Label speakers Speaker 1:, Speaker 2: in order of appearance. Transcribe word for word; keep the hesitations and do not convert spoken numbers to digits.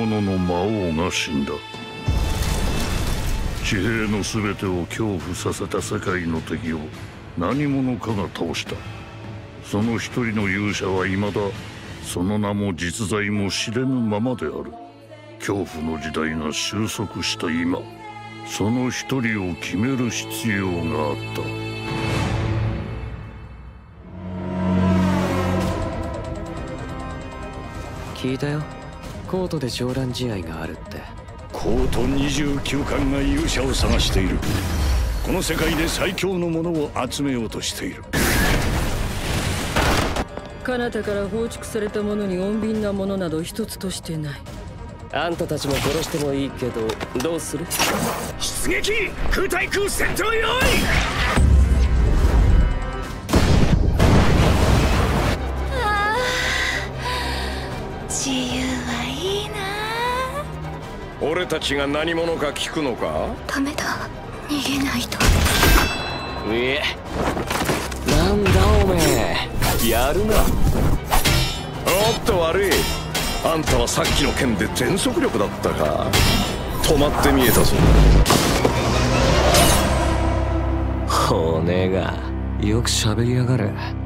Speaker 1: 者の魔王が死んだ。地平の全てを恐怖させた世界の敵を何者かが倒した。その一人の勇者は未だその名も実在も知れぬままである。恐怖の時代が収束した今、その一人を決める必要があった。
Speaker 2: 聞いたよ、コートで上覧試合があるって。
Speaker 3: コートにじゅうきゅうかんが勇者を探している。この世界で最強のものを集めようとしている。
Speaker 4: 彼方から放逐されたものに穏便なものなど一つとしてない。
Speaker 2: あんたたちも殺してもいいけどどうする？
Speaker 3: 出撃！空対空戦闘用意！
Speaker 5: ああ、自由はいいな。
Speaker 3: 俺たちが何者か聞くのか？
Speaker 5: ダメだ、逃げないと。
Speaker 2: いえ、なんだおめえ、やるな。
Speaker 3: おっと悪い。あんたはさっきの剣で全速力だったか。止まって見えたぞ。
Speaker 2: 骨がよく喋りやがる。